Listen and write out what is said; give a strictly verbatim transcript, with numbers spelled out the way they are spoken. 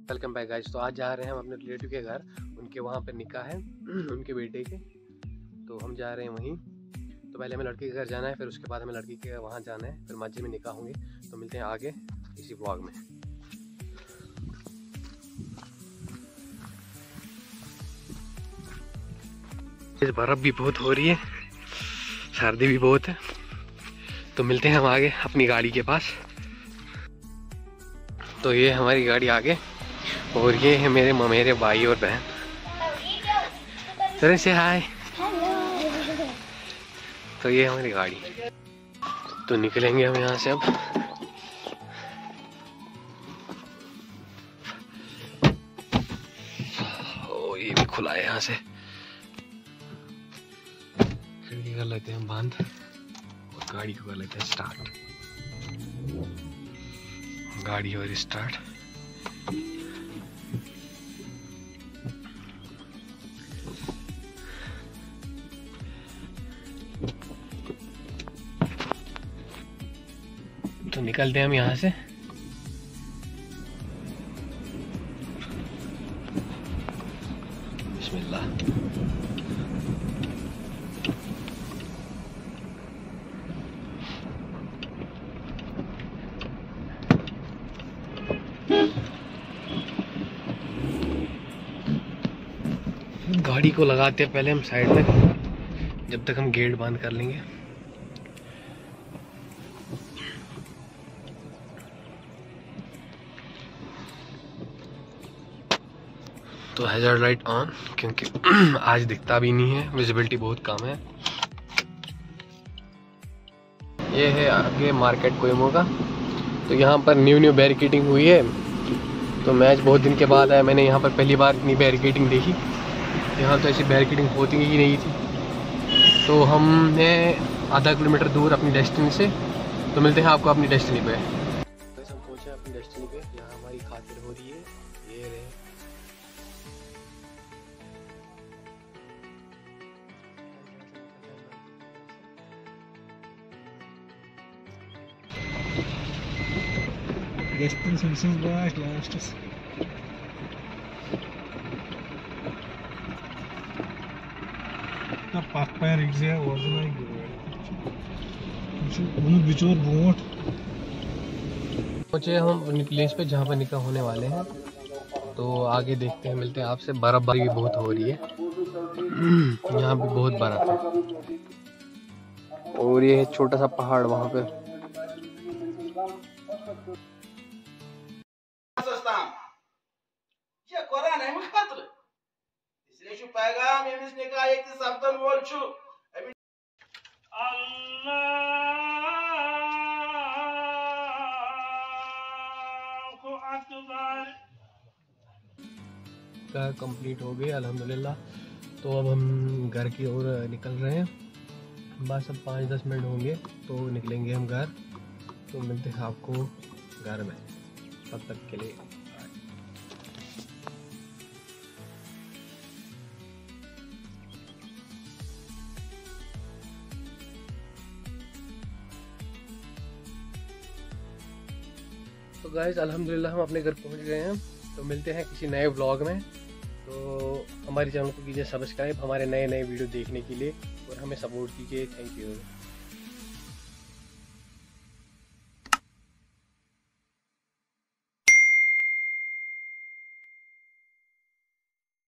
Welcome back guys. तो आज जा रहे हैं हम अपने रिलेटिव के घर, उनके वहाँ पे निकाह है उनके बेटे के, तो हम जा रहे हैं वहीं। तो पहले हमें लड़की के घर जाना है, फिर उसके बाद हमें लड़की के वहाँ जाना है, फिर मस्जिद में निकाह होंगे। तो मिलते हैं आगे इसी व्लॉग में। बर्फ भी बहुत हो रही है, सर्दी भी बहुत है, तो मिलते हैं हम आगे अपनी गाड़ी के पास। तो ये हमारी गाड़ी आगे, और ये है मेरे मेरे भाई और बहन। सर से हाय। तो ये हमारी गाड़ी, तो निकलेंगे हम यहाँ से अब। ओ ये भी खुला है यहाँ से, खिड़की कर लेते हैं हम बंद और गाड़ी को कर लेते हैं स्टार्ट। गाड़ी और स्टार्ट। तो निकलते हैं हम यहाँ से। बिस्मिल्लाह। गाड़ी को लगाते हैं पहले हम साइड में, जब तक हम गेट बंद कर लेंगे। तो हैजार्ड लाइट ऑन, क्योंकि आज दिखता भी नहीं है, विजिबिलिटी बहुत कम है। ये है आगे मार्केट कोयमो का। तो यहाँ पर न्यू न्यू बैरिकेडिंग हुई है, तो मैच बहुत दिन के बाद आया। मैंने यहाँ पर पहली बार इतनी बैरिकेडिंग देखी। यहाँ तो ऐसी बैरिकेडिंग होती ही नहीं थी। तो हमने आधा किलोमीटर दूर अपनी डेस्टिनी से, तो मिलते हैं आपको अपनी डेस्टिनी पे। हम पहुँचे अपनी डेस्टिनी पे, यहाँ हमारी खातिर हो रही है। ये रहे Gestern Simpsons watched last. The Papaya Rizia was like bunu bichor boat. पहुँचे हम अपनी प्लेस पे जहाँ पर निकाह होने वाले हैं। तो आगे देखते हैं, मिलते हैं आपसे। बर्फबारी भी बहुत हो रही है, यहाँ पे बहुत बर्फ है। और ये छोटा सा पहाड़ वहाँ पे। पैगाम यमिस निकाह एक सप्तन वोल छु अल्लाहु अकबर का कंप्लीट हो गई अल्हम्दुलिल्लाह। तो अब हम घर की ओर निकल रहे हैं, बस अब पाँच दस मिनट होंगे तो निकलेंगे हम घर। तो मिलते हैं आपको घर में, तब तक के लिए। तो गाइस अल्हम्दुलिल्लाह हम अपने घर पहुंच गए हैं। तो मिलते हैं किसी नए व्लॉग में। तो हमारे चैनल को कीजिए सब्सक्राइब हमारे नए नए वीडियो देखने के लिए, और हमें सपोर्ट कीजिए। Thank you.